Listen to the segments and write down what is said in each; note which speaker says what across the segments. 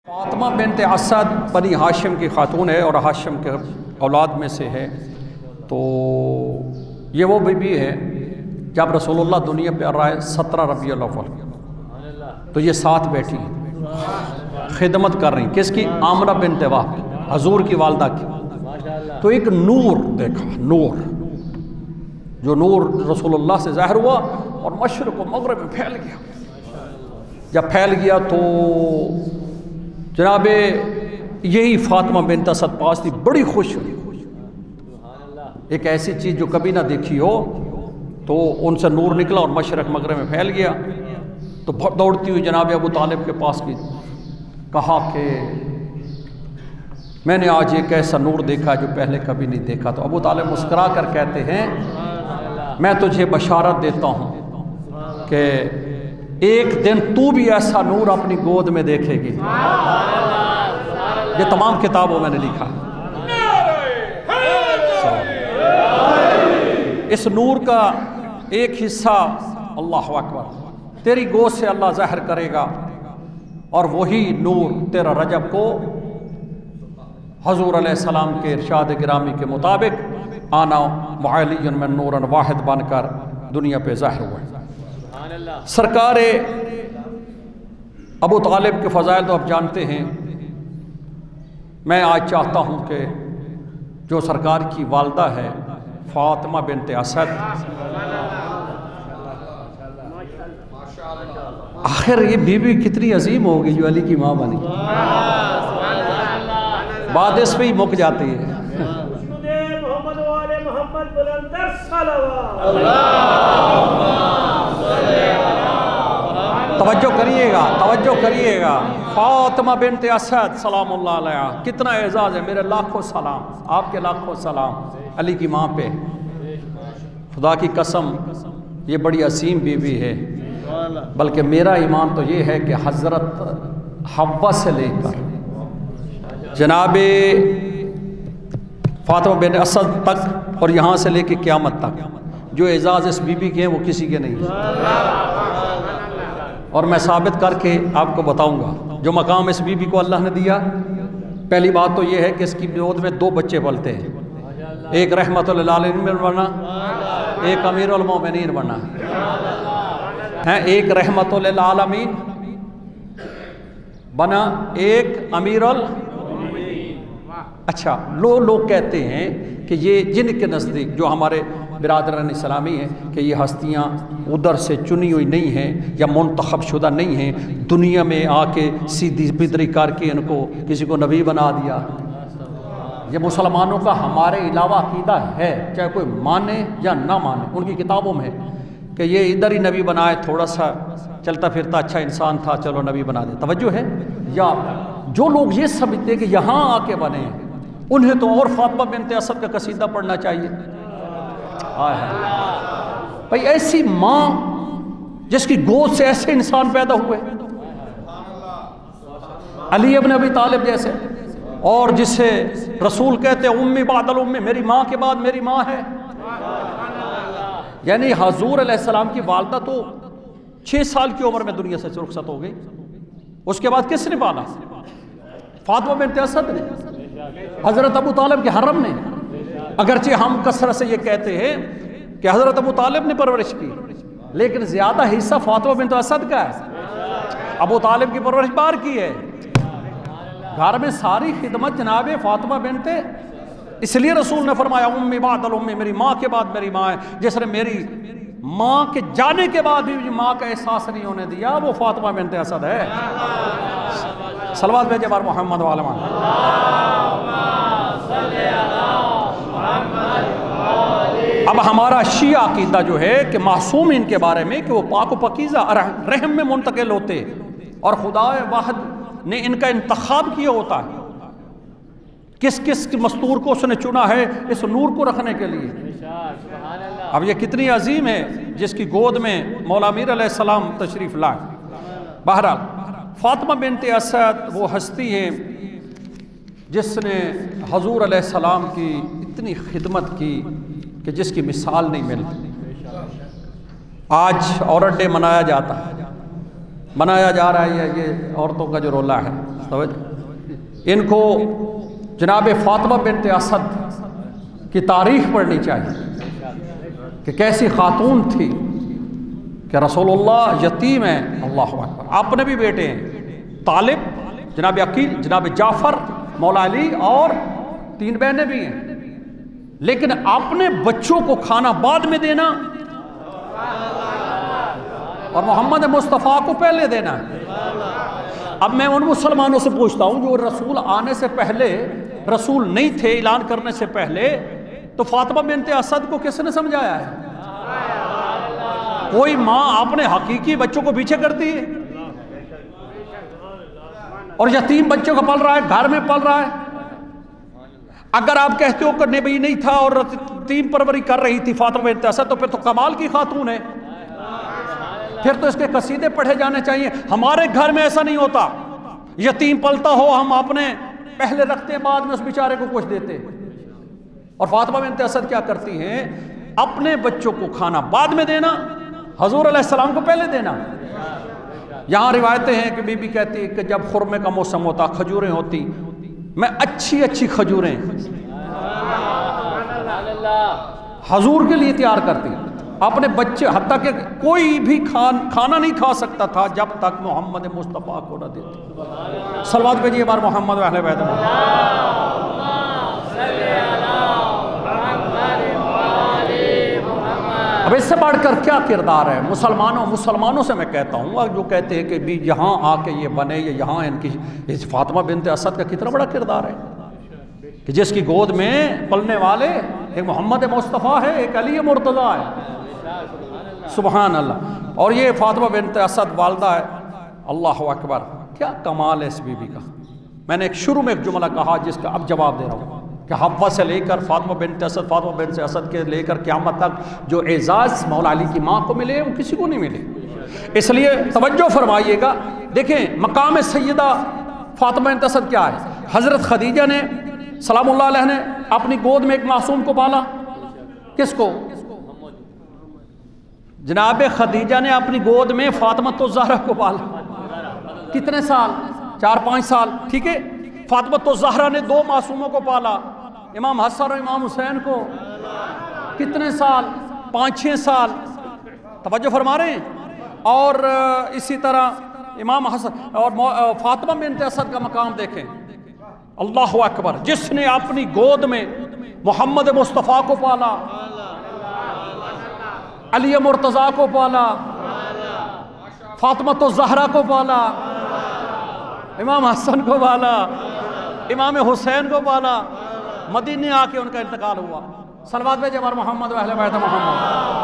Speaker 1: फातिमा बिनते असद बनी हाशिम की खातून है और हाशिम के औलाद में से है। तो ये वो बीबी है जब रसूलुल्लाह दुनिया पे आ रहा है 17 रबीउल अव्वल, तो ये साथ बैठी हैं, खिदमत कर रही, किसकी? आमना बिनते वहाब, हजूर की वालदा की। तो एक नूर देखा, नूर जो नूर रसूलुल्लाह से ज़ाहिर हुआ और मशरिक़ व मग़रिब में फैल गया। जब फैल गया तो जनाबे यही फातिमा बिनत असद पास थी, बड़ी खुश हुई, एक ऐसी चीज़ जो कभी ना देखी हो। तो उनसे नूर निकला और मशरिक़ मग़रिब में फैल गया। तो दौड़ती हुई जनाब अबू तालिब के पास की, कहा कि मैंने आज एक ऐसा नूर देखा जो पहले कभी नहीं देखा। तो अबू तालिब मुस्कुरा कर कहते हैं, मैं तुझे बशारत देता हूँ कि एक दिन तू भी ऐसा नूर अपनी गोद में देखेगी। ये तमाम किताबों में मैंने लिखा। इस नूर का एक हिस्सा अल्लाह अकबर तेरी गोद से अल्लाह ज़ाहिर करेगा और वही नूर तेरा रजब को हजूर अलैहिस्सलाम के इरशाद गिरामी के मुताबिक आना मुअल्लियन में नूरन वाहिद बनकर दुनिया पे ज़ाहिर हुआ। सरकार अबू तालिब के फ़ज़ाइल तो आप जानते हैं। मैं आज चाहता हूँ कि जो सरकार की वालदा है फातिमा बिनते असद, आखिर ये बीवी कितनी अजीम होगी जो अली की माँ बनी। बात इस पे ही मुक जाती है। तवज्जो करिएगा, तवज्जो करिएगा। फातिमा बिनते असद सलामुल्लाह अलैहा, कितना एजाज़ है। मेरे लाखों सलाम, आपके लाखों सलाम अली की माँ पे। खुदा की कसम ये बड़ी असीम बीवी है। बल्कि मेरा ईमान तो ये है कि हज़रत हव्वा से लेकर जनाबे फातिमा बिनते असद तक और यहाँ से लेकर क़यामत तक जो एजाज़ इस बीबी के हैं वो किसी के नहीं। और मैं साबित करके आपको बताऊंगा जो मकाम इस बीबी को अल्लाह ने दिया। पहली बात तो ये है कि इसकी गोद में 2 बच्चे पलते हैं, एक रहमतुल लिल आलमीन बना, एक अमीरुल मोमिनीन बना है। एक रहमतुल लिल आलमीन बना, एक अमीरुल। अच्छा, लोग कहते हैं कि ये जिनके नज़दीक जो हमारे बिरादरान इस्लामी है कि ये हस्तियाँ उधर से चुनी हुई नहीं हैं या मुंतखब शुदा नहीं हैं, दुनिया में आके सीधी बिदरी करके इनको किसी को नबी बना दिया। ये मुसलमानों का हमारे अलावा अकीदा है, चाहे कोई माने या ना माने। उनकी किताबों में है कि ये इधर ही नबी बनाए, थोड़ा सा चलता फिरता अच्छा इंसान था, चलो नबी बना दे। तवज्जो है। या जो लोग ये समझते हैं कि यहाँ आके बने हैं, उन्हें तो और फातिमा बिनते असद का कसीदा पढ़ना चाहिए। भाई ऐसी माँ जिसकी गोद से ऐसे इंसान पैदा हुए, अली इब्न अबी तालिब जैसे, और जिसे रसूल कहते हैं उम्मी बादल उम्मी, मेरी माँ के बाद मेरी माँ है। यानी हजूर अलैहिस्सलाम की वालदा तो 6 साल की उम्र में दुनिया से रुखसत हो गई। उसके बाद किसने पाला? फातिमा बिनते असद ने, हजरत अबू तालिब के हरम ने। अगरचे हम कसरत से ये कहते हैं कि हजरत अबू तालिब ने परवरिश की, लेकिन ज्यादा हिस्सा फातिमा बिनते असद का है। अबू तालिब की परवरिश बाहर की है, घर में सारी खिदमत जनाब फातिमा बिनते। इसलिए रसूल ने फरमाया उम्मी बादल उम्मी, मेरी माँ के बाद मेरी माँ है। जिसने मेरी माँ के जाने के बाद भी माँ का एहसास नहीं होने दिया, वो फातिमा बिनते असद है। सलवात भेजे बार मोहम्मद वाले। अब हमारा शिया अकीदा जो है कि मासूम इनके बारे में कि वो पाक व पकीज़ा रहम में मुंतकिल होते और खुदा वाहिद ने इनका इंतखाब किया होता है। किस किस मस्तूर को उसने चुना है इस नूर को रखने के लिए। अब ये कितनी अजीम है जिसकी गोद में मौला अमीर अलैहिस्सलाम तशरीफ़ लाए। बहरहाल फातिमा बिनते असद वो हस्ती है जिसने हजूर अलैहिस्सलाम की इतनी खिदमत की कि जिसकी मिसाल नहीं मिलती। आज औरत डे मनाया जाता है, मनाया जा रहा है, ये औरतों का जो रोला है। इनको जनाब फातिमा बिन्त असद की तारीख पढ़नी चाहिए कि कैसी खातून थी कि रसूलुल्लाह यतीम है, अल्लाह अकबर, अपने भी बेटे हैं, तालिब, जनाब अकील, जनाब जाफ़र, मौला अली और 3 बहनें भी हैं, लेकिन अपने बच्चों को खाना बाद में देना और मोहम्मद मुस्तफ़ा को पहले देना। अब मैं उन मुसलमानों से पूछता हूं जो रसूल आने से पहले रसूल नहीं थे, ऐलान करने से पहले, तो फातिमा बिन्त असद को किसने समझाया है? कोई मां अपने हकीकी बच्चों को पीछे करती है और यतीम बच्चों को पल रहा है, घर में पल रहा है। अगर आप कहते हो कि नबी नहीं था और यतीम परवरी कर रही थी फातिमा बिन्त असद, तो फिर तो कमाल की खातून है, फिर तो इसके कसीदे पढ़े जाने चाहिए। हमारे घर में ऐसा नहीं होता, यतीम पलता हो हम अपने पहले रखते हैं, बाद में उस बेचारे को कुछ देते। और फातिमा बिन्त असद क्या करती हैं? अपने बच्चों को खाना बाद में देना, हजूर अलैहिस्सलाम को पहले देना। यहां रिवायतें हैं कि बीबी कहती है कि जब खुरमे का मौसम होता, खजूरें होती, मैं अच्छी अच्छी खजूरें हजूर के लिए तैयार करती, अपने बच्चे, हत्ता कि कोई भी खाना नहीं खा सकता था जब तक मोहम्मद मुस्तफ़ा को न देते। सलवात भेजिए बार मोहम्मद अहले बैत। अब इससे बढ़कर क्या किरदार है मुसलमानों से मैं कहता हूँ, जो कहते हैं कि भी यहाँ आके ये बने, ये यहाँ इनकी, इस फातिमा बिन्त असद का कितना बड़ा किरदार है कि जिसकी गोद में पलने वाले एक मोहम्मद मुस्तफ़ा है, एक अली मुर्तज़ा है, सुबहान अल्लाह। और ये फातिमा बिन्त असद वालदा है, अल्लाह अकबर, क्या कमाल है इस बीबी का। मैंने एक शुरू में एक जुमला कहा जिसका अब जवाब दे रहा हूँ कि हव्वा से लेकर फातिमा बिन्त असद के लेकर क़यामत तक जो एजाज़ मौला अली की माँ को मिले वो किसी को नहीं मिले। इसलिए तवज्जो फरमाइएगा। देखें मकाम सैयदा फातिमा बिन्त असद क्या है। हज़रत खदीजा ने सलामुल्लाह अलैहा ने अपनी गोद में एक मासूम को पाला। किसको? जनाब खदीजा ने अपनी गोद में फातिमा तो ज़हरा को पाला। कितने साल? 4-5 साल, ठीक है। फातिमा तो ज़हरा ने 2 मासूमों को पाला, इमाम हसन और इमाम हुसैन को। कितने साल? 5-6 साल। तवज्जो फरमा रहे हैं। और इसी तरह इमाम हसन और फातिमा बिन्त असद का मकाम देखें, अल्लाह अकबर, जिसने अपनी गोद में मोहम्मद मुस्तफ़ा को पाला, अली मुर्तज़ा को पाला, फातिमा तो ज़हरा को पाला, इमाम हसन को पाला, इमाम हुसैन को पाला, मदीने आके उनका इंतकाल हुआ। सलवात भेजे हमारे मोहम्मद अहले बैत मोहम्मद।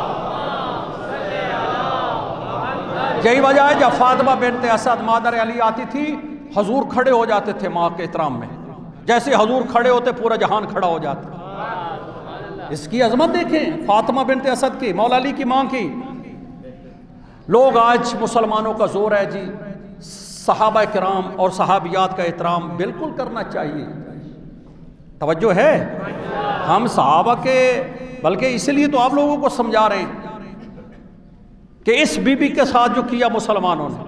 Speaker 1: यही वजह है जब फातिमा बिन्त असद मादर अली आती थी, हजूर खड़े हो जाते थे माँ के एहतराम में। जैसे हजूर खड़े होते पूरा जहान खड़ा हो जाता। इसकी अजमत देखें फातिमा बिन्त असद की, मौला अली की माँ की। लोग आज मुसलमानों का जोर है जी सहाबा किराम और सहाबियात का एहतराम बिल्कुल करना चाहिए। तवज्जो है, हम सहाबा के, बल्कि इसलिए तो आप लोगों को समझा रहे हैं कि इस बीबी के साथ जो किया मुसलमानों ने,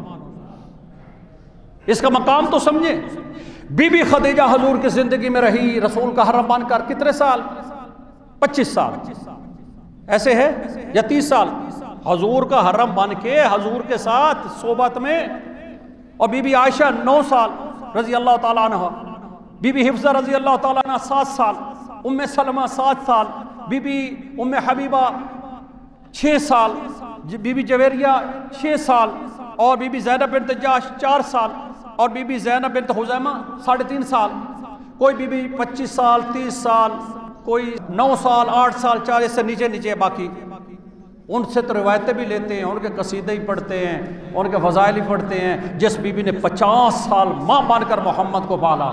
Speaker 1: इसका मकाम तो समझे। बीबी खदीजा हजूर की जिंदगी में रही, रसूल का हरम बनकर कितने साल? 25 साल ऐसे है या 30 साल। हजूर का हरम बन के हजूर के साथ सोबत में। और बीबी आयशा 9 साल रजी अल्लाह ताला अन्हा, बीबी हिफ्जा रजी अल्लाह ताला अन्हा 7 साल, उम्मे सलमा 7 साल, बीबी उम्मे हबीबा 6 साल, बीबी जवेरिया 6 साल, और बीबी ज़ैनब बिन्त जाश 4 साल, और बीबी ज़ैनब बिन्त हुज़ैमा 3.5 साल। कोई बीबी 25 साल, 30 साल, कोई 9 साल, 8 साल, 4 से नीचे नीचे। बाकी उनसे तो रिवायतें भी लेते हैं, उनके कसीदे ही पढ़ते हैं, उनके फ़ज़ाइल ही पढ़ते हैं। जिस बीबी ने 50 साल माँ बनकर मोहम्मद को पाला,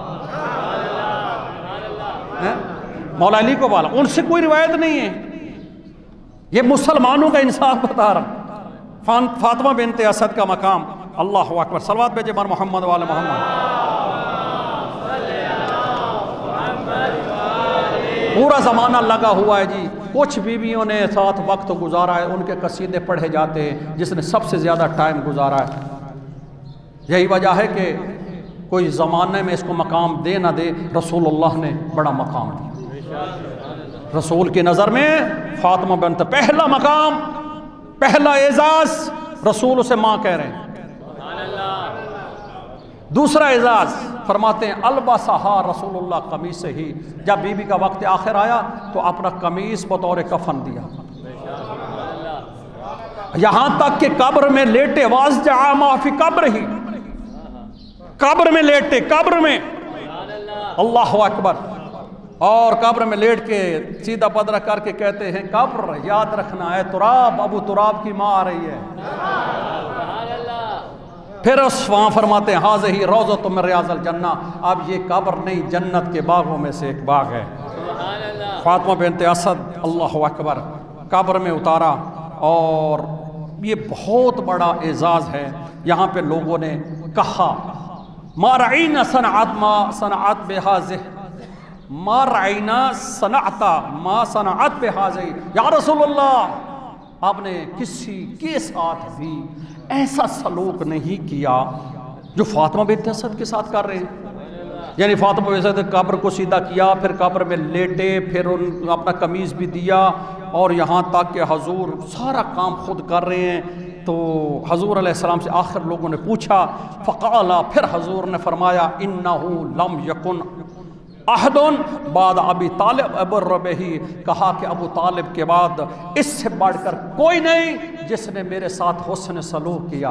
Speaker 1: मौला अली को पाला, उनसे कोई रिवायत नहीं है। ये मुसलमानों का इंसाफ बता रहा। फातिमा बिन्त असद का मकाम, अल्लाह अकबर। सलवात भेजे बार मोहम्मद वाले मोहम्मद। पूरा ज़माना लगा हुआ है जी। कुछ बीवियों ने साथ वक्त गुजारा है, उनके कसीदे पढ़े जाते हैं, जिसने सबसे ज़्यादा टाइम गुजारा है। यही वजह है कि कोई ज़माने में इसको मकाम दे ना दे, रसूलुल्लाह ने बड़ा मकाम दिया। रसूल की नज़र में फातिमा बिन्त पहला मकाम, पहला एजाज, रसूल उसे माँ कह रहे हैं। दूसरा एजाज फरमाते हैं अलबसहा रसूलुल्लाह कमीज से ही, जब बीबी का वक्त आखिर आया तो अपना कमीज बतौर कफन दिया। यहां तक कि कब्र में लेटे, वाज़ माफी कब्र ही, कब्र में लेटे, कब्र में, अल्लाह अकबर, और कब्र में लेट के सीधा पदरा करके कहते हैं कब्र याद रखना है तुराब, अबू तुराब की माँ आ रही है। फिर उस वहाँ फरमाते हैं हाज़ ही रोज़ा तुम रियाज़ल जन्ना, अब ये कब्र नहीं जन्नत के बागों में से एक बाग है। फातिमा बिन्त असद अल्लाह अकबर कब्र में उतारा, और ये बहुत बड़ा एजाज़ है। यहाँ पे लोगों ने कहा मारईना सनअत मा सनअत बेहाज़े, मारईना सनअता मा सनअत बेहाज़े, या रसूलल्लाह आपने किसी के साथ भी ऐसा सलूक नहीं किया जो फातिमा बिन्त असद के साथ कर रहे हैं। यानी फातिमा बिन्त असद कब्र को सीधा किया, फिर कब्र में लेटे, फिर उन अपना कमीज़ भी दिया, और यहाँ तक कि हजूर सारा काम खुद कर रहे हैं। तो हजूर अलैहिस्सलाम से आखिर लोगों ने पूछा, फ़क़ाला, फिर हजूर ने फरमाया इन्नहु लम यकुन अहदुन बाद अबी तालिब अबुर्रबही, कहा कि अबू तालिब के बाद इससे बढ़कर कोई नहीं जिसने मेरे साथ हुस्न सलूक किया।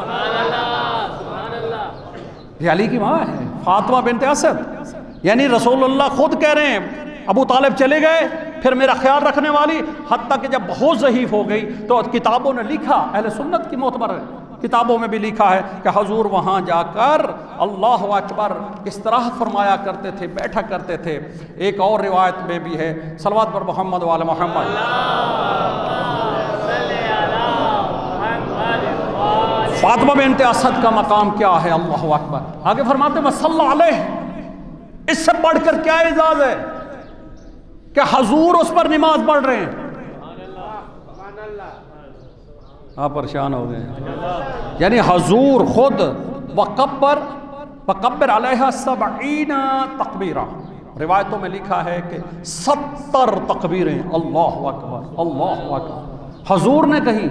Speaker 1: ये अली की माँ है फातिमा बिन्त असद। यानी रसूलुल्लाह खुद कह रहे हैं अबू तालिब चले गए, फिर मेरा ख्याल रखने वाली, हत्ता कि जब बहुत ज़ईफ़ हो गई तो किताबों ने लिखा, अहले सुन्नत की मोतबर किताबों में भी लिखा है कि हजूर वहाँ जाकर अल्लाह अकबर इस तरह फरमाया करते थे, बैठा करते थे। एक और रिवायत में भी है, सलवात पर मोहम्मद वाले मोहम्मद। फातिमा बिन्त असद का मकाम क्या है, अल्लाह अकबर। आगे फरमाते हैं सल्लल्लाहु अलैहि, इससे बढ़कर क्या एजाज है कि हजूर उस पर नमाज पढ़ रहे हैं। आप परेशान हो गए। यानी हजूर खुद वकब्बर अलैहा सबईना तकबीरा, रिवायतों में लिखा है कि 70 तकबीरें, अल्लाह अकबर अल्लाह अकबर हजूर ने कही।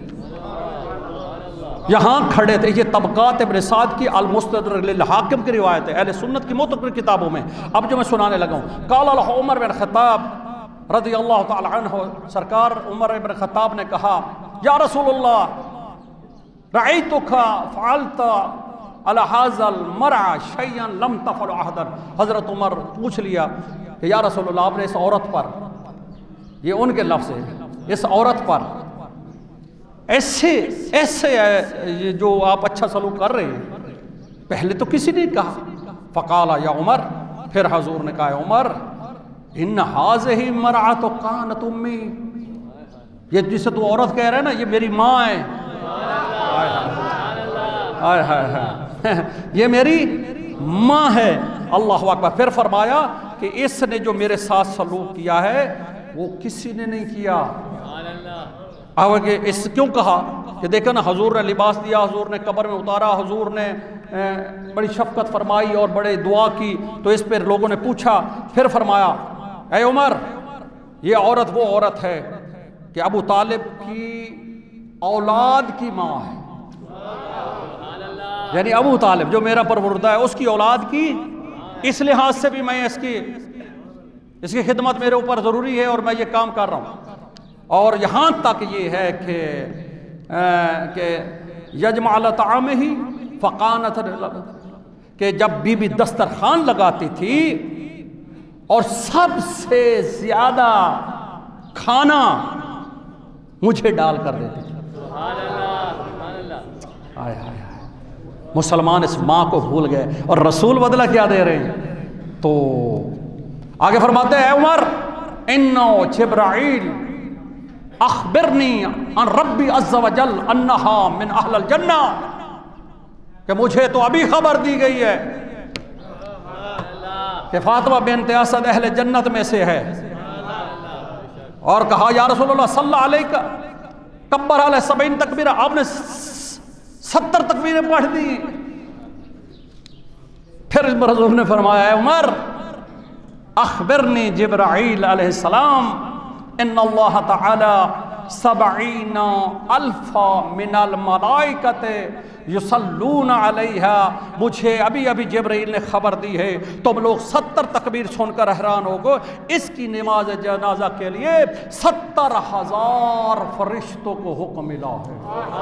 Speaker 1: यहाँ खड़े थे। ये तबक़ात इब्न साद की अल-मुस्तदरक लिल हाकिम की रिवायत है, अहले सुन्नत की मुतक़र किताबों में। अब जो मैं सुनाने लगा हूँ, क़ाल उमर बिन ख़त्ताब रज़ियल्लाहु तआला अन्हु, सरकार उमर इब्न ख़त्ताब ने कहा या रसूलल्लाह रअयतुका फ़अलता अला हाज़ल मरअ शयअन लम तफ़अल अहदन। हज़रत उमर पूछ लिया कि या रसूलल्लाह आपने इस औरत पर, ये उनके लफ्ज़ है, इस औरत पर ऐसे ऐसे ये जो आप अच्छा सलूक कर रहे हैं पहले तो किसी ने कहा। फ़क़ाला या उमर, फिर हजूर ने कहा उमर इन हाज़िही मरअत कानत उम्मी, ये जिसे तू औरत कह रहे हैं ना ये मेरी माँ है। हाय हाय हाय ये मेरी माँ है। अल्लाह अकबर। फिर फरमाया कि इसने जो मेरे साथ सलूक किया है वो किसी ने नहीं किया। अब इस क्यों कहा कि देखो ना, हजूर ने लिबास दिया, हजूर ने कब्र में उतारा, हजूर ने बड़ी शफकत फरमाई और बड़े दुआ की, तो इस पर लोगों ने पूछा। फिर फरमाया ऐ उमर, ये औरत वो औरत है कि अबू तालिब की औलाद की माँ है, यानी अबू तालिब जो मेरा परवरदा है उसकी औलाद की। इस लिहाज से भी मैं इसकी खिदमत मेरे ऊपर ज़रूरी है और मैं ये काम कर रहा हूँ। और यहाँ तक ये है कि यजमाल ताम ही फ़कानत, कि जब बीबी दस्तरखान लगाती थी और सबसे ज़्यादा खाना मुझे डाल कर देती थी। आय हाय हाय, मुसलमान इस माँ को भूल गए और रसूल बदला क्या दे रहे हैं। तो आगे फरमाते हैं उमर इन्नो जिब्राइल अखबिरनी अन रब्बी अज़्ज़ा व जल अन्नहा मिन अहलिल जन्ना, कि मुझे तो अभी खबर दी गई है कि फातिमा बिन्त असद अहले जन्नत में से है। और कहा या रसूलल्लाह सल्लल्लाहु अलैहि कब्बर अलैहि सबईन तकबीरा, आपने 70 तकबीरें पढ़ दी। फिर रसूल ने फरमाया, उमर अखबिरनी जिब्राईल अलैहिस्सलाम इन्नल्लाह तआला सबईना अल्फा मिनल मलाइकते युसल्लूना अलैहा। मुझे अभी अभी जिब्राईल ने खबर दी है, तुम लोग 70 तकबीर सुनकर हैरान होगो, इसकी नमाज जनाजा के लिए 70,000 फरिश्तों को हुक्म मिला है।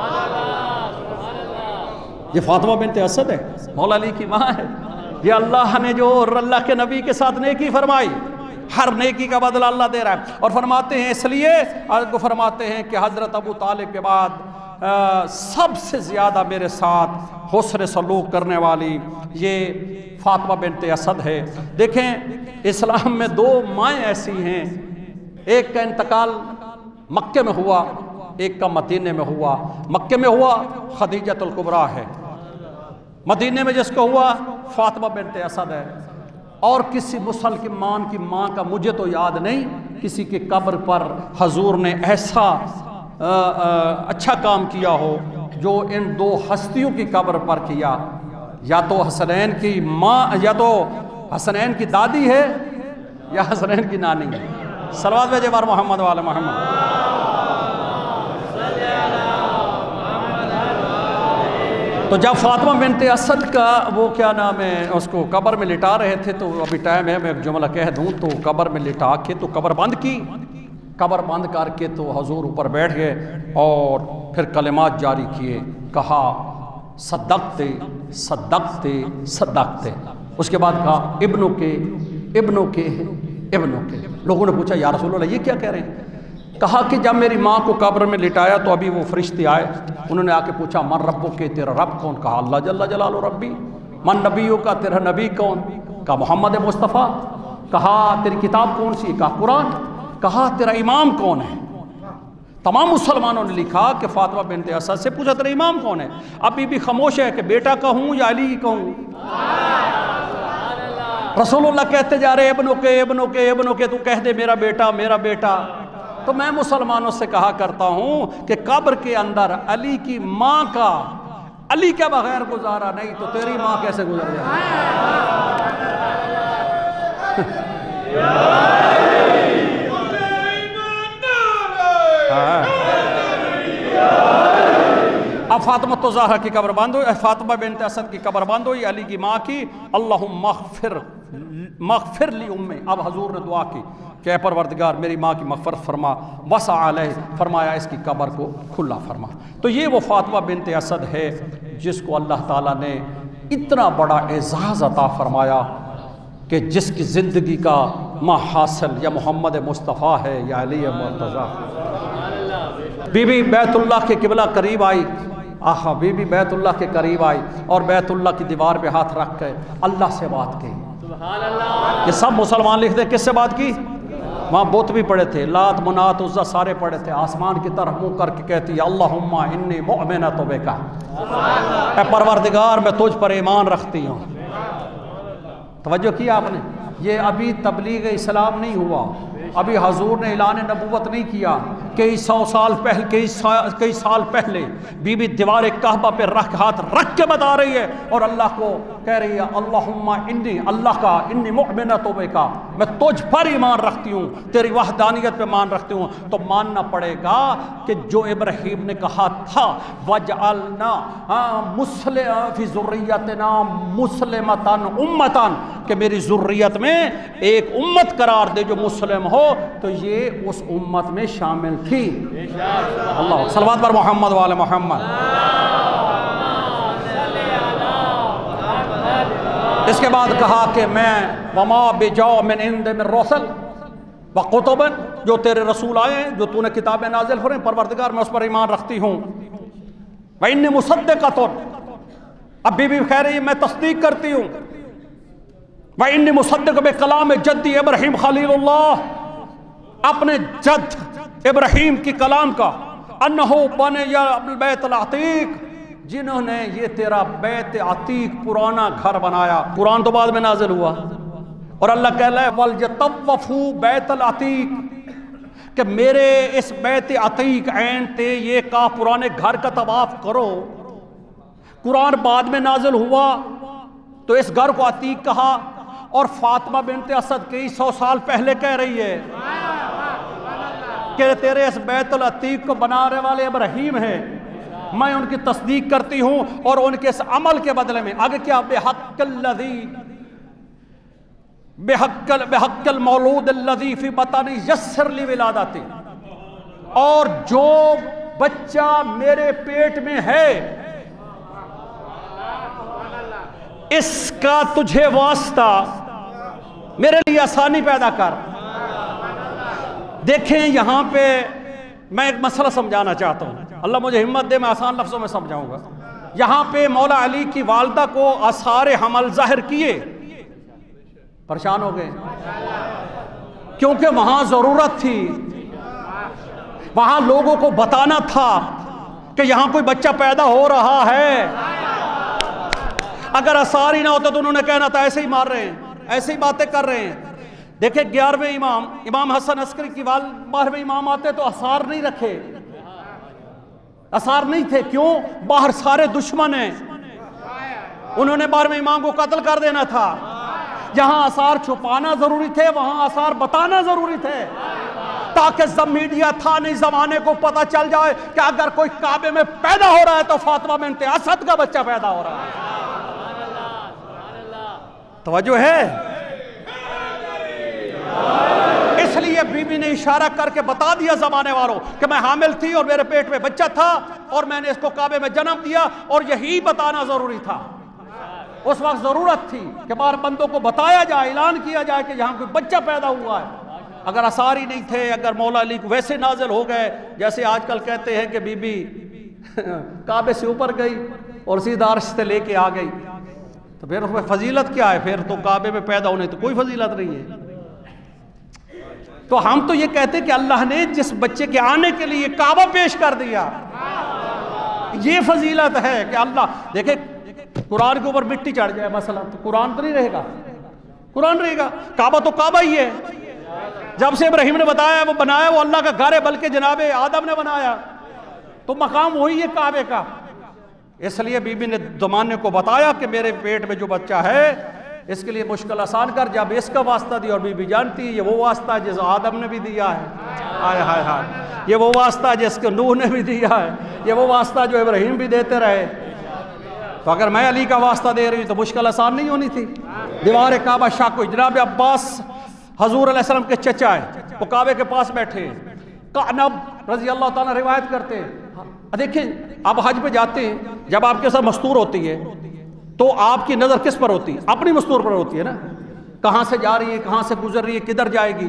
Speaker 1: ये फातिमा बिन्त असद है, मौला अली की माँ है। ये अल्लाह ने जो अल्लाह के नबी के साथ नेकी फरमाई, हर नेकी का बदला अल्लाह दे रहा है। और फरमाते हैं, इसलिए आपको फरमाते हैं कि हज़रत अबू तालिब के बाद सबसे ज़्यादा मेरे साथ हुस्न सलूक करने वाली ये फातिमा बिन्त असद है। देखें, इस्लाम में 2 माएँ ऐसी हैं, एक का इंतकाल मक्के में हुआ, एक का मदीने में हुआ। मक्के में हुआ खदीजतुल कुबरा है, मदीने में जिसको हुआ फातिमा बिन्त असद है। और किसी मुसलमान की माँ का मुझे तो याद नहीं, किसी के कब्र पर हजूर ने ऐसा अच्छा काम किया हो जो इन 2 हस्तियों की कब्र पर किया। या तो हसनैन की माँ, या तो हसनैन की दादी है, या हसनैन की नानी है। सलवात भेजे बार मोहम्मद वाले मोहम्मद। तो जब फातिमा बिन्त असद का वो क्या नाम है, उसको कब्र में लिटा रहे थे, तो अभी टाइम है मैं एक जुमला कह दूं, तो कब्र में लिटा के तो कब्र बंद की, कब्र बंद करके तो हजूर ऊपर बैठ गए और फिर कलिमात जारी किए, कहा सद्दक़ते सद्दक़ते सद्दक़ते। उसके बाद कहा इब्नों के इब्नों के इब्नों के। लोगों ने पूछा, या रसूल अल्लाह ये क्या कह रहे हैं? कहा कि जब मेरी माँ को कब्र में लिटाया तो अभी वो फरिश्ते आए, उन्होंने आके पूछा मन रब्बो के, तेरा रब कौन? कहा अल्लाह जल्ला जलालो रब्बी। मन नबियों का, तेरा नबी कौन? कहा मोहम्मद मुस्तफ़ा। कहा तेरी किताब कौन सी? कहा कुरान। कहा तेरा इमाम कौन है? तमाम मुसलमानों ने लिखा कि फातिमा बिन्त असद से पूछा तेरा इमाम कौन है? अभी भी खामोश है कि बेटा कहूँ या अली कहूँ। रसूलुल्लाह कहते जा रहे इब्नों के इब्नों के इब्नों के, तू कह दे मेरा बेटा मेरा बेटा। तो मैं मुसलमानों से कहा करता हूँ कि कब्र के अंदर अली की माँ का अली के बगैर गुजारा नहीं, तो तेरी माँ कैसे गुजर जाए? अब फातिमा तो ज़हरा की कब्र बंद हुई, फातिमा बिन्त असद की कब्र बंद हुई, अली की माँ की। अल्लाहुम्मा मग़फ़िर ली उम्मी। अब हजूर ने दुआ की कि परवरदिगार मेरी माँ की मग़फ़रत फरमा, वसा अलैह, फरमाया इसकी कब्र को खुला फरमा। तो ये वो फातिमा बिन्त असद है जिसको अल्लाह ताला ने इतना बड़ा एज़ाज़ अता फरमाया कि जिसकी ज़िंदगी का महासिल या मोहम्मद मुस्तफ़ा है या अली मुर्तज़ा। बीबी बैतुल्लाह के किबला करीब आई, आहा बीबी बैतुल्लाह के करीब आई और बैतुल्लाह की दीवार पे हाथ रख के अल्लाह से बात की। ये सब मुसलमान लिख दे, किससे बात की? वहाँ बुत भी पड़े थे, लात मुनात उज़्ज़ा सारे पड़े थे। आसमान की तरफ मुँह करके कहती अल्लाहुम्मा इन्नी मुअमिनतु बिका, ऐ परवरदिगार मैं तुझ पर ईमान रखती हूँ। तवज्जो किया आपने? ये अभी तबलीग इस्लाम नहीं हुआ, अभी हजूर ने ऐलान नबूवत नहीं किया। कई साल पहले बीबी दीवार कहबा पे हाथ रख के बता रही है और अल्लाह को कह रही है अल्लाहुम्मा इन्नी, अल्लाह का इन्नी मुअमिनतु बिका, मैं तुझ पर ईमान रखती हूँ, तेरी वहदानियत पे मान रखती हूँ। तो मानना पड़ेगा कि जो इब्राहीम ने कहा था वजअलना फी ज़ुर्रियतिना मुस्लिमतन उम्मतन, कि मेरी ज़ुर्रियत में एक उम्मत करार दे जो मुस्लिम हो, तो ये उस उम्मत में शामिल थी। अल्लाह सल्लल्लाहु अलैहि मोहम्मद वाले मोहम्मद। इसके बाद कहा कि मैं वमा बेजाओ मिन इंद मिन रसूल व कुतुबन, जो तेरे रसूल आए हैं, जो तूने किताबें नाजिल फरमाई, परवरदिगार मैं उस पर ईमान रखती हूँ। व इन्नी मुसद्दिक़तुन, अब बीबी कह रही मैं तस्दीक करती हूँ। व इन्नी मुसद्दिक़ बि कलाम जद्दी इब्राहीम खलीलुल्लाह, अपने जद इब्राहीम की कलाम का, अन्नहु बने या बैतुल अतीक, जिन्होंने ये तेरा बैत अतीक पुराना घर बनाया। कुरान तो बाद में नाजिल हुआ और अल्लाह कह रहा है वल यतवफू बैतुल अतीक, कि मेरे इस बैत अतीक ऐन ते ये का पुराने घर का तवाफ करो। कुरान बाद में नाजिल हुआ तो इस घर को अतीक कहा। और फातिमा बिन्त असद कई 100 साल पहले कह रही है कि तेरे इस बैतुल अतीक को बनाने वाले इब्राहीम है, मैं उनकी तस्दीक करती हूं और उनके इस अमल के बदले में आगे क्या, बेहक्कल मौलूद लज़ी फी बतनी यस्सिर ली विलादती, और जो बच्चा मेरे पेट में है इसका तुझे वास्ता मेरे लिए आसानी पैदा कर। देखें यहां पे मैं एक मसला समझाना चाहता हूं, अल्लाह मुझे हिम्मत दे, मैं आसान लफ्जों में समझाऊंगा। यहां पे मौला अली की वालदा को आसारे हमल जाहिर किए, परेशान हो गए क्योंकि वहां जरूरत थी, वहां लोगों को बताना था कि यहां कोई बच्चा पैदा हो रहा है। अगर आसार ही ना होता तो उन्होंने कहना था ऐसे ही मार रहे हैं, ऐसे ही बातें कर रहे हैं। देखिए 11वें इमाम हसन अस्करी की 12वें इमाम आते तो आसार नहीं रखे, आसार नहीं थे। क्यों? बाहर सारे दुश्मन हैं, उन्होंने 12वें इमाम को कत्ल कर देना था। जहां आसार छुपाना जरूरी थे वहां आसार बताना जरूरी थे, ताकि जब मीडिया था नहीं, जमाने को पता चल जाए कि अगर कोई काबे में पैदा हो रहा है तो फातिमा बिन्त असद का बच्चा पैदा हो रहा है। तवज्जो है? इसलिए बीबी ने इशारा करके बता दिया जमाने वालों कि मैं हामिल थी और मेरे पेट में बच्चा था और मैंने इसको काबे में जन्म दिया, और यही बताना जरूरी था। उस वक्त जरूरत थी कि बार बंदों को बताया जाए, ऐलान किया जाए कि यहां कोई बच्चा पैदा हुआ है। अगर आसार ही नहीं थे, अगर मौला अली को वैसे नाजिल हो गए जैसे आजकल कहते हैं कि बीबी काबे से ऊपर गई और सीधा अर्श से लेके आ गई, तो फिर उसमें फजीलत क्या है? फिर तो काबे में पैदा होने तो कोई फजीलत नहीं है। तो हम तो ये कहते कि अल्लाह ने जिस बच्चे के आने के लिए काबा पेश कर दिया, ये फजीलत है कि अल्लाह देखे कुरान के ऊपर मिट्टी चढ़ जाए मसला, तो कुरान तो नहीं रहेगा, कुरान रहेगा। काबा तो काबा ही है। जब से इब्राहिम ने बताया वो बनाया, वो अल्लाह का घर है, बल्कि जनाबे आदम ने बनाया, तो मकाम वही है काबे का। इसलिए बीबी ने जमाने को बताया कि मेरे पेट में जो बच्चा है इसके लिए मुश्किल आसान कर। जब इसका वास्ता दिया, और बीबी जानती है ये वो वास्ता जिस आदम ने भी दिया है, हाय हाय हाय, ये वो वास्ता जिसको नूह ने भी दिया है, ये वो वास्ता जो इब्राहिम भी देते रहे। तो अगर मैं अली का वास्ता दे रही हूँ तो मुश्किल आसान नहीं होनी थी। दीवार काबा शाक हुई। जनाब अब्बास हजूर अलैहि सल्लम के चचा है, वो काबे के पास बैठे हैं। कानब रजी अल्लाह ताला रिवायत करते हैं, देखें आप हज पे जाते हैं, जब आपके साथ मस्तूर होती है तो आपकी नजर किस पर होती है? अपनी मस्तूर पर होती है ना, कहां से जा रही है, कहां से गुजर रही है, किधर जाएगी,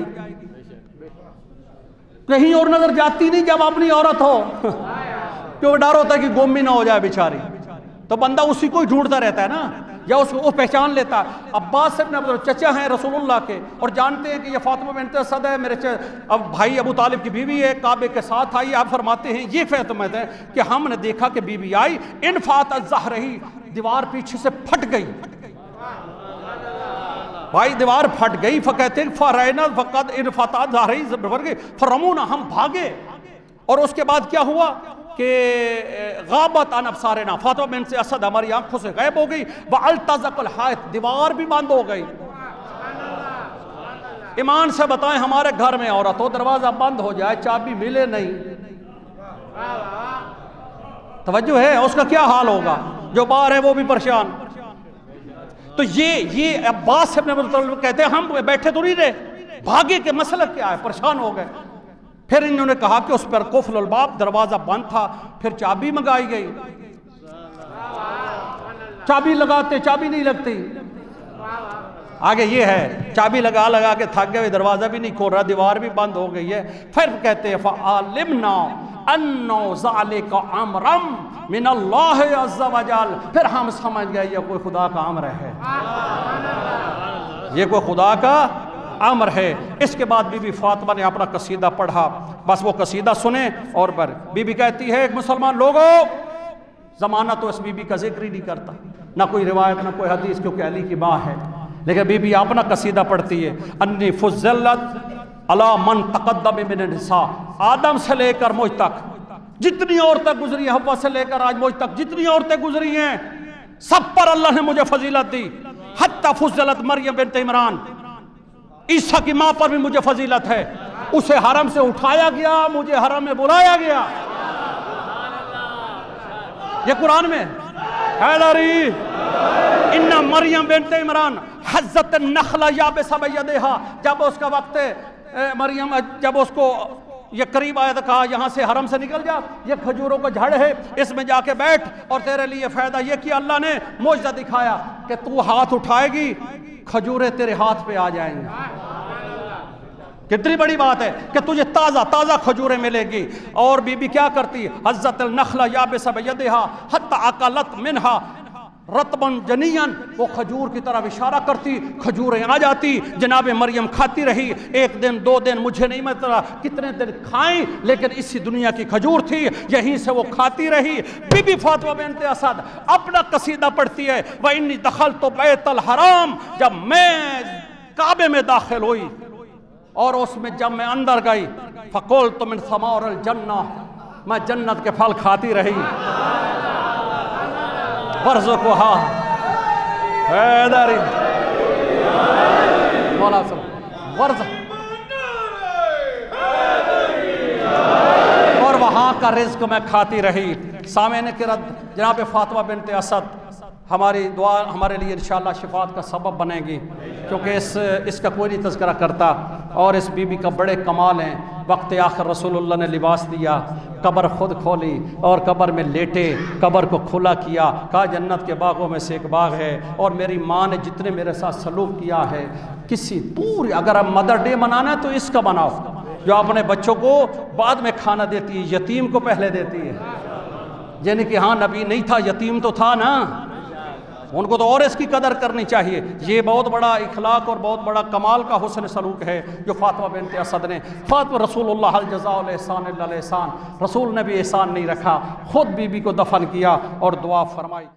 Speaker 1: कहीं और नजर जाती नहीं जब अपनी औरत हो क्योंकि डर होता है कि गुम भी ना हो जाए बेचारी, तो बंदा उसी को ही ढूंढता रहता है ना, या उसको पहचान लेता। अब्बास से चचा हैं रसूलुल्लाह के, और जानते हैं कि ये फातिमा बिन्त असद है, मेरे अब भाई अबू तालिब की बीवी है, काबे के साथ आई। आप फरमाते हैं ये फातिमा है कि हमने देखा कि बीबी आई, इन फात ज़हरही, दीवार पीछे से फट गई, भाई दीवार फट गई। कहते फरैना फकद इन फता ज़हरही फरमूना, हम भागे। और उसके बाद क्या हुआ कि गाबत अन अबसारना, फातिमा बिन्त असद हमारी आंखों से गायब हो गई। वअल्तज़क़ल हायत, दीवार भी बंद हो गई। ईमान से बताएं, हमारे घर में औरत हो, दरवाजा बंद हो जाए, चाबी मिले नहीं, तवज्जो है, उसका क्या हाल होगा? जो बाहर है वो भी परेशान। तो ये अब्बास कहते हैं हम बैठे तो नहीं रहे, भागे के मसला क्या है, परेशान हो गए। फिर इन्होंने कहा कि उस पर कुफ्ल बाब, दरवाजा बंद था। फिर चाबी मंगाई गई, चाबी लगाते चाबी नहीं लगती। आगे ये है, चाबी लगा लगा के थक गए, दरवाजा भी नहीं खोल रहा, दीवार भी बंद हो गई है। फिर कहते हैं फ़अलिमना अन्नो ज़ालिका अमरम मिनल्लाह अज़्ज़ा वजल, फिर हम समझ गए ये कोई खुदा का अमर है, ये कोई खुदा का अमर है। इसके बाद बीबी फातिमा ने अपना कसीदा पढ़ा, बस वो कसीदा सुने और पर बीबी कहती है मुसलमान लोगों, जमाना तो इस बीबी का जिक्र ही नहीं करता, ना कोई रिवायत ना कोई हदीस, क्योंकि अली की माँ है। लेकिन बीबी अपना कसीदा पढ़ती है, अन्नी फुज़्ज़लत अला मन तक़द्दम मिन निसा, आदम से लेकर मुझ तक जितनी औरतें गुजरी हैं, हव्वा से लेकर आज मुझ तक जितनी औरतें गुजरी हैं, सब पर अल्लाह ने मुझे फजीलत दी। हत्ता फुज़लत मरियम बिन्त इमरान, ईसा की मां पर भी मुझे फजीलत है। उसे हरम से उठाया गया, मुझे हरम में बुलाया गया। ये कुरान में हैदरी इन्ना मरियम बिन्त इमरान हज़्ज़त नखला याबिसा बियदिहा, जब उसका वक्त मरियम जब उसको ये करीब आया तो कहा यहाँ से हरम से निकल जा, ये खजूरों का झाड़ है, इसमें जाके बैठ और तेरे लिए फायदा ये कि अल्लाह ने मौजज़ा दिखाया कि तू हाथ उठाएगी खजूरें तेरे हाथ पे आ जाएंगी। कितनी बड़ी बात है कि तुझे ताज़ा ताज़ा खजूरें मिलेगी। और बीबी क्या करती, हज़्ज़त नखला याबिसा बियदिहा हत्ता अकलत मिनहा रतबन जनियन, वो खजूर की तरफ इशारा करती, खजूरें आ जाती। जनाब मरियम खाती रही, एक दिन 2 दिन मुझे नहीं पता कितने दिन खाई, लेकिन इसी दुनिया की खजूर थी, यहीं से वो खाती रही। बीबी फातिमा बिन्त असद अपना कसीदा पढ़ती है, व इन्नी दखल तो बैतल हराम, जब मैं काबे में दाखिल हुई और उसमें जब मैं अंदर गई, फ़कुल तो मिन समाउरिल जन्ना, मैं जन्नत के फल खाती रही। वर्ज़ को हा हैदरी मौला वर्ज़, और वहाँ का रिज़्क मैं खाती रही। सामने के रद जनाब फातिमा बिन्त असद हमारी दुआ हमारे लिए इंशाअल्लाह शिफात का सबब बनेगी, क्योंकि इसका कोई नहीं तज़किरा करता। और इस बीबी का बड़े कमाल हैं। वक्त आखिर रसूलुल्लाह ने लिबास दिया, कब्र खुद खोली और कब्र में लेटे, कब्र को खुला किया, कहा जन्नत के बागों में से एक बाग है। और मेरी माँ ने जितने मेरे साथ सलूक किया है, किसी पूरी, अगर आप मदर डे मनाना है तो इसका मनाओ, जो अपने बच्चों को बाद में खाना देती है, यतीम को पहले देती है। यानी कि हाँ नबी नहीं था, यतीम तो था ना, उनको तो और इसकी कदर करनी चाहिए। ये बहुत बड़ा इखलाक और बहुत बड़ा कमाल का हुस्न सलूक है जो फातिमा बिन्त असद ने। फातिमा रसूलुल्लाह हल जज़ाउल एहसान इल्ला एहसान, रसूल ने भी एहसान नहीं रखा, खुद बीबी को दफन किया और दुआ फरमाई।